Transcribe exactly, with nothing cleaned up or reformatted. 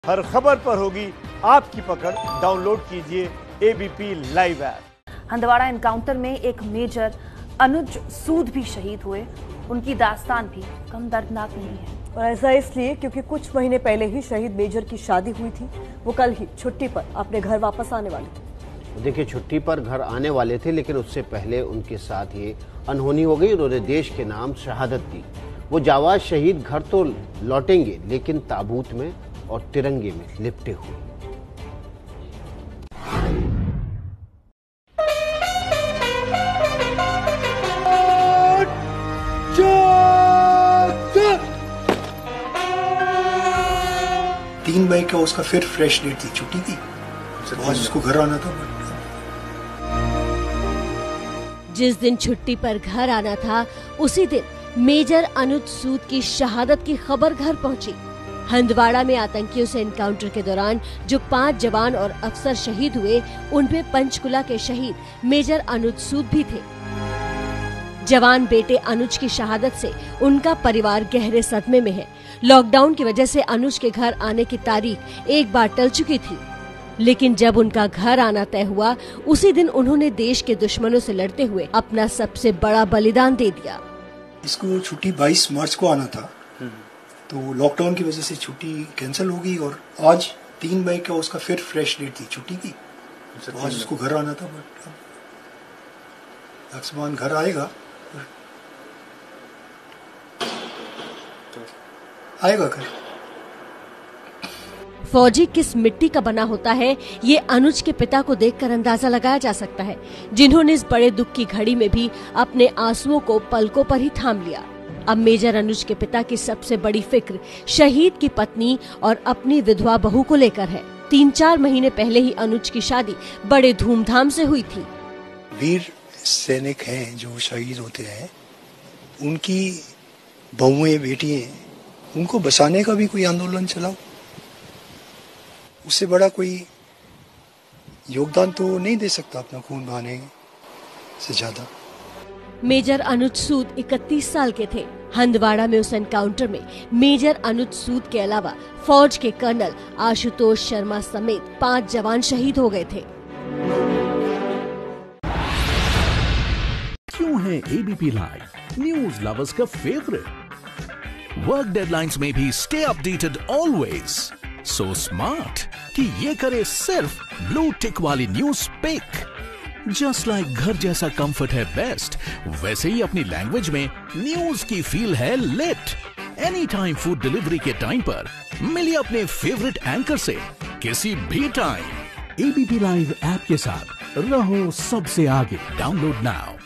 हर खबर पर होगी आपकी पकड़। डाउनलोड कीजिए ABP live app. Handwara encounter में एक मेजर अनुज सूद भी शहीद हुए। उनकी दास्तान भी कम दर्दनाक नहीं है। और ऐसा इसलिए क्योंकि कुछ महीने पहले ही शहीद मेजर की शादी हुई थी। वो कल ही छुट्टी पर अपने घर वापस आने वाले थे। देखिए, छुट्टी पर घर आने वाले थे, लेकिन उससे पहले उनके साथ ये अनहोनी हो गई। उन्होंने देश के नाम शहादत दी। वो जावाज शहीद घर तो लौटेंगे, लेकिन ताबूत में और तिरंगे में लिपटे हुए। तीन मई का उसका फिर फ्रेश डेट थी छुट्टी की, तो आज उसको घर आना था। जिस दिन छुट्टी पर घर आना था, उसी दिन मेजर अनुज सूद की शहादत की खबर घर पहुंची। हंदवाड़ा में आतंकियों से एनकाउंटर के दौरान जो पांच जवान और अफसर शहीद हुए, उनमें पंचकुला के शहीद मेजर अनुज सूद भी थे। जवान बेटे अनुज की शहादत से उनका परिवार गहरे सदमे में है। लॉकडाउन की वजह से अनुज के घर आने की तारीख एक बार टल चुकी थी, लेकिन जब उनका घर आना तय हुआ, उसी दिन उन्होंने देश के दुश्मनों से लड़ते हुए अपना सबसे बड़ा बलिदान दे दिया। इसको छुट्टी बाईस मार्च को आना था, तो लॉकडाउन की वजह से छुट्टी कैंसिल हो गई और आज तीन मई का उसका फिर फ्रेश डेट थी छुट्टी की, तो आज उसको घर आना था। बट लक्ष्मण घर आएगा आएगा घर। फौजी किस मिट्टी का बना होता है, ये अनुज के पिता को देखकर अंदाजा लगाया जा सकता है, जिन्होंने इस बड़े दुख की घड़ी में भी अपने आंसुओं को पलकों पर ही थाम लिया। अब मेजर अनुज के पिता की सबसे बड़ी फिक्र शहीद की पत्नी और अपनी विधवा बहू को लेकर है। तीन चार महीने पहले ही अनुज की शादी बड़े धूमधाम से हुई थी। वीर सैनिक हैं जो शहीद होते हैं, उनकी बहुएं बेटियां, उनको बचाने का भी कोई आंदोलन चलाओ। उससे बड़ा कोई योगदान तो नहीं दे सकता अपना खून बहाने से ज्यादा। मेजर अनुज सूद इकतीस साल के थे। हंदवाड़ा में उस एनकाउंटर में मेजर अनुज सूद के अलावा फौज के कर्नल आशुतोष शर्मा समेत पांच जवान शहीद हो गए थे। क्यों है एबीपी लाइव न्यूज लवर्स का फेवरेट? वर्क डेडलाइंस में भी stay updated always. So smart कि ये करे सिर्फ ब्लू टिक वाली न्यूज पिक। जस्ट लाइक घर जैसा कंफर्ट है बेस्ट, वैसे ही अपनी लैंग्वेज में न्यूज की फील है lit. Any time food delivery के टाइम पर मिलिए अपने फेवरेट एंकर से किसी भी टाइम। एबीपी लाइव ऐप के साथ रहो सबसे आगे। Download now.